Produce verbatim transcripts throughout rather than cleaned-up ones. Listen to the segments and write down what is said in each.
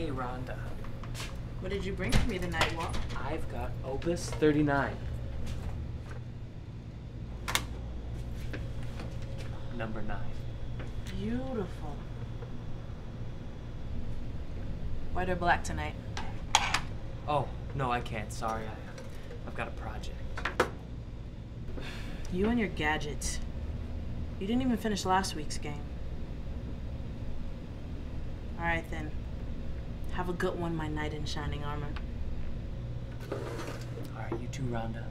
Hey, Rhonda. What did you bring for me tonight, Walt? I've got Opus thirty-nine. Number nine. Beautiful. White or black tonight? Oh, no, I can't. Sorry. I, I've got a project. You and your gadgets. You didn't even finish last week's game. All right, then. Have a good one, my knight in shining armor. All right, you too, Rhonda.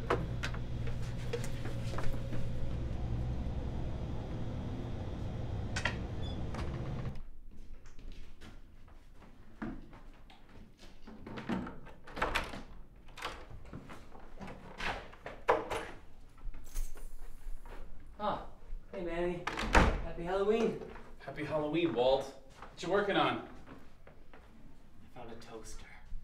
Huh. Hey, Manny. Happy Halloween. Happy Halloween, Walt. What you working on? I found a toaster.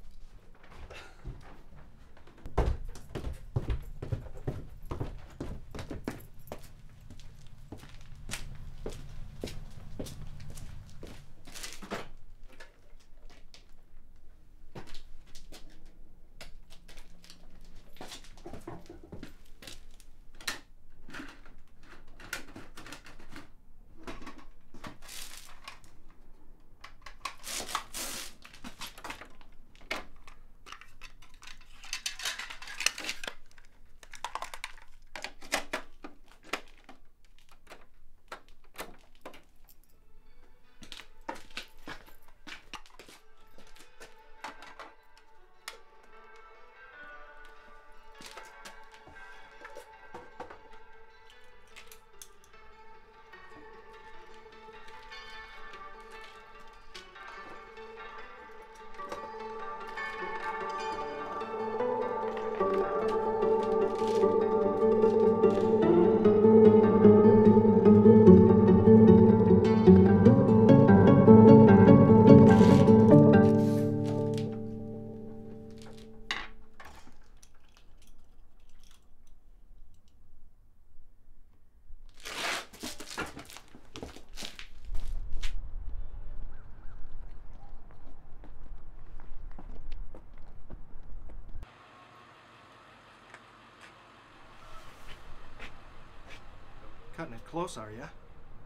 Cutting it close, are ya?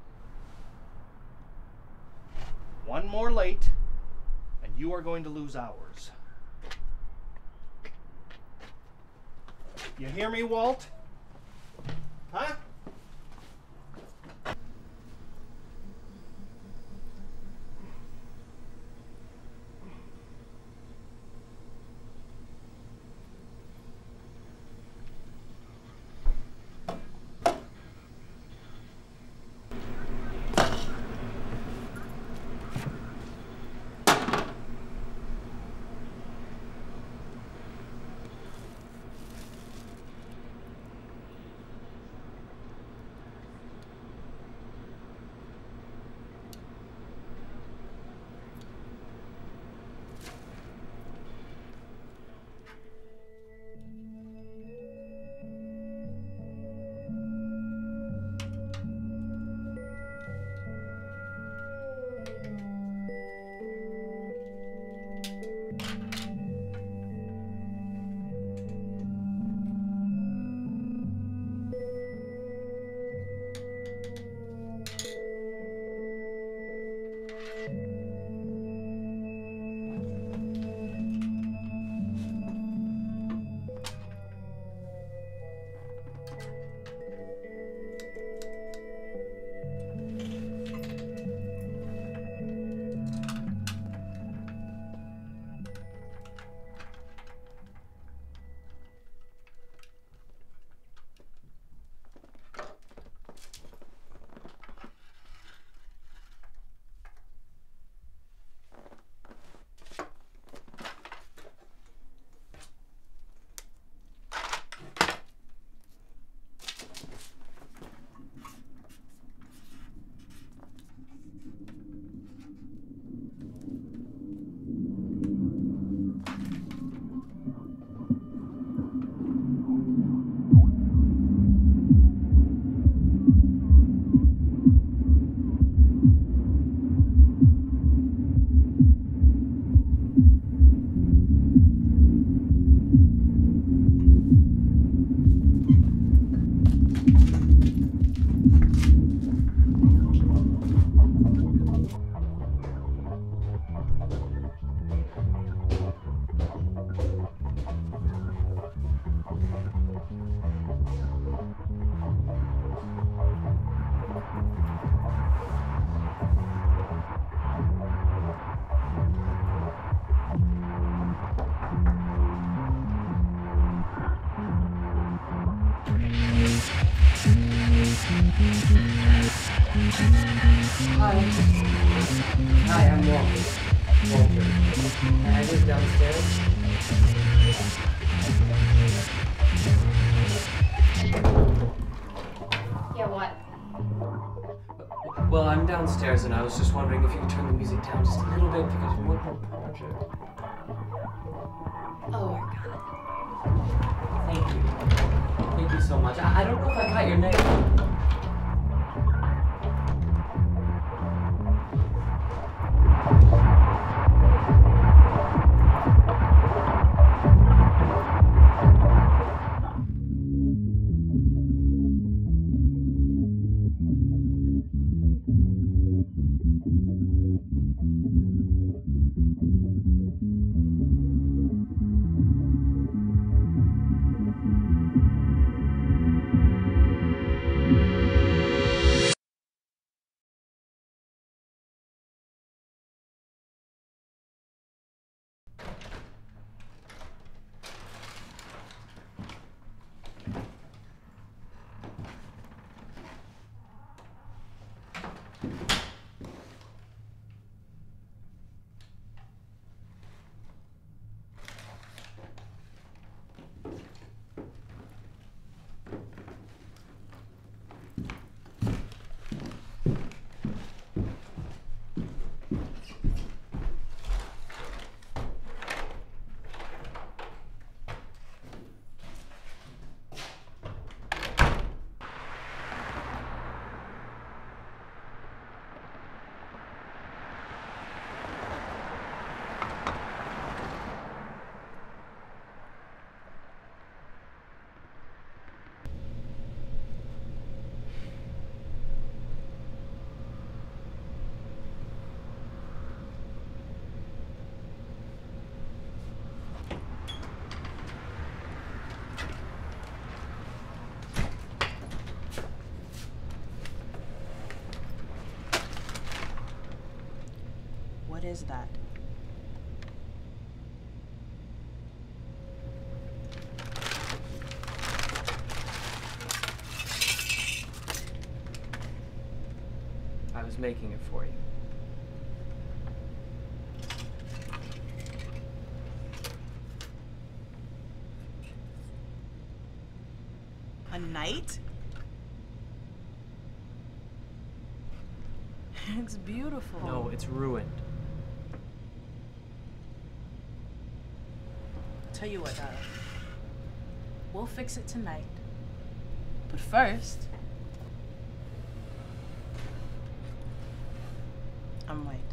One more late, and you are going to lose hours. You hear me, Walt? Huh? Hi. Hi, I'm Walt. Walter. I live downstairs. Yeah, what? Well, I'm downstairs and I was just wondering if you could turn the music down just a little bit because one more project. Oh, my God. Thank you. Thank you so much. I, I don't know if I got your name. What is that? I was making it for you. A knight? It's beautiful. No, it's ruined. Tell you what, darling. We'll fix it tonight. But first, I'm like,